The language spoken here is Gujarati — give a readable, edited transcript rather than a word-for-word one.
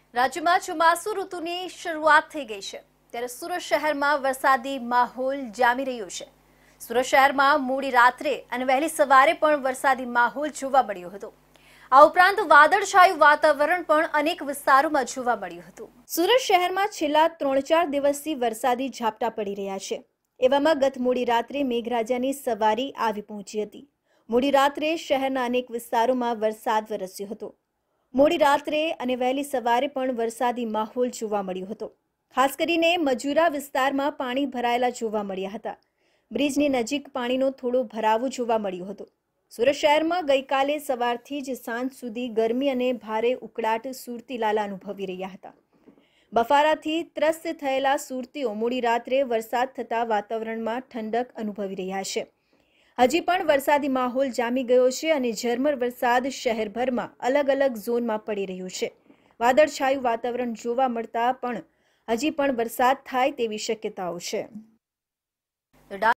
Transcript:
રાજ્યમાં ચોમાસુ ઋતુની શરૂઆત થઈ ગઈ છે ત્યારે સુરત શહેરમાં વરસાદી માહોલ જામી રહ્યો છે। સુરત શહેરમાં મોડી રાત્રે અને વહેલી સવારે પણ વરસાદી માહોલ જોવા મળ્યો હતો। આ ઉપરાંત વાદળછાયું વાતાવરણ પણ અનેક વિસ્તારોમાં જોવા મળ્યું હતું। સુરત શહેરમાં છેલ્લા 3-4 દિવસથી વરસાદી ઝાપટા પડી રહ્યા છે। એવામાં ગત મોડી રાત્રે મેઘરાજાની સવારી આવી પહોંચી હતી। મોડી રાત્રે શહેરના અનેક વિસ્તારોમાં વરસાદ વરસ્યો હતો। મોડી રાત્રે અને વહેલી સવારે પણ વરસાદી માહોલ જોવા મળ્યો હતો। ખાસ કરીને મજૂરા વિસ્તારમાં પાણી ભરાયેલા જોવા મળ્યા હતા। બ્રિજની નજીક પાણીનો થોડો ભરાવો જોવા મળ્યો હતો। સુરત શહેરમાં ગઈકાલે સવારથી જ સાંજ સુધી ગરમી અને ભારે ઉકળાટ સુરતી લાલા અનુભવી રહ્યા હતા। બફારાથી ત્રસ્ત થયેલા સુરતીઓ મોડી રાત્રે વરસાદ થતા વાતાવરણમાં ઠંડક અનુભવી રહ્યા છે। હજી પણ વરસાદી માહોલ જામી ગયો છે અને ઝરમર વરસાદ શહેરભરમાં અલગ અલગ ઝોનમાં પડી રહ્યો છે। વાદળછાયું વાતાવરણ જોવા મળતા પણ હજી પણ વરસાદ થાય તેવી શક્યતાઓ છે।